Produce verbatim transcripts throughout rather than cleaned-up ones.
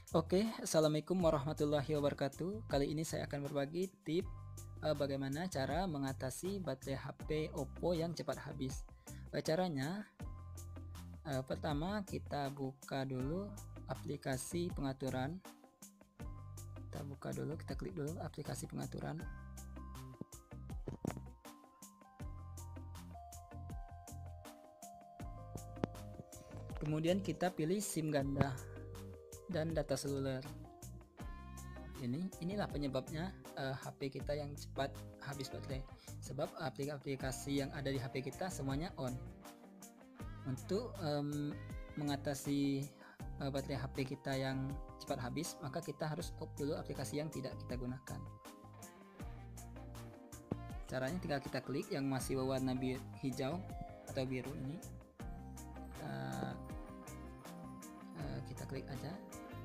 Oke, assalamualaikum warahmatullahi wabarakatuh. Kali ini saya akan berbagi tip uh, bagaimana cara mengatasi baterai H P Oppo yang cepat habis. Uh, caranya, uh, pertama kita buka dulu aplikasi pengaturan. Kita buka dulu, kita klik dulu aplikasi pengaturan. Kemudian kita pilih SIM ganda dan data seluler. Ini inilah penyebabnya uh, H P kita yang cepat habis baterai, sebab aplikasi yang ada di H P kita semuanya on. Untuk um, mengatasi uh, baterai H P kita yang cepat habis, maka kita harus off dulu aplikasi yang tidak kita gunakan. Caranya tinggal kita klik yang masih berwarna hijau atau biru ini, uh, uh, kita klik aja.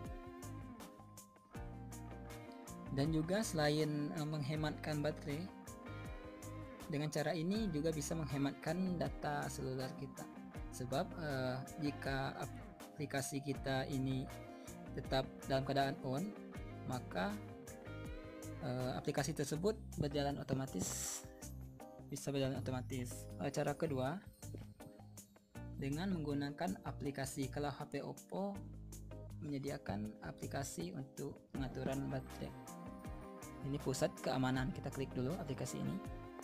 Dan juga selain uh, menghematkan baterai, dengan cara ini juga bisa menghematkan data seluler kita, sebab uh, jika aplikasi kita ini tetap dalam keadaan on, maka uh, aplikasi tersebut berjalan otomatis, bisa berjalan otomatis. Uh, cara kedua, dengan menggunakan aplikasi. Kalau H P Oppo menyediakan aplikasi untuk pengaturan baterai. Ini pusat keamanan, kita klik dulu aplikasi ini.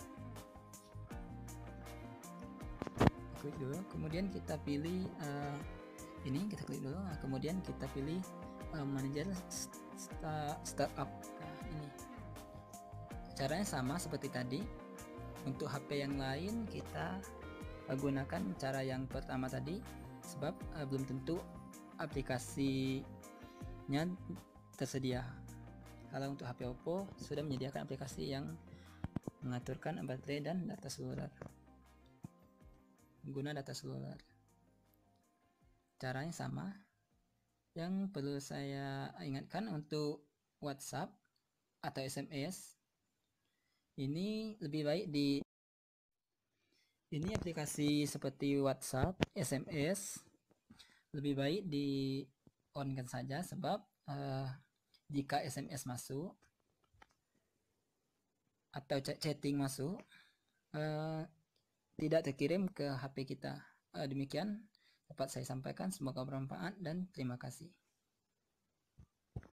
Klik dulu, kemudian kita pilih uh, ini, kita klik dulu. Nah, kemudian kita pilih uh, manajer startup. Nah, ini caranya sama seperti tadi. Untuk H P yang lain kita uh, gunakan cara yang pertama tadi, sebab uh, belum tentu aplikasinya tersedia. Kalau untuk H P Oppo sudah menyediakan aplikasi yang mengaturkan baterai dan data seluler, pengguna data seluler. Caranya sama. Yang perlu saya ingatkan, untuk WhatsApp atau S M S ini lebih baik di ini aplikasi seperti WhatsApp, S M S lebih baik di on kan saja, sebab uh, jika S M S masuk atau chatting masuk, uh, tidak terkirim ke H P kita. Uh, demikian dapat saya sampaikan, semoga bermanfaat dan terima kasih.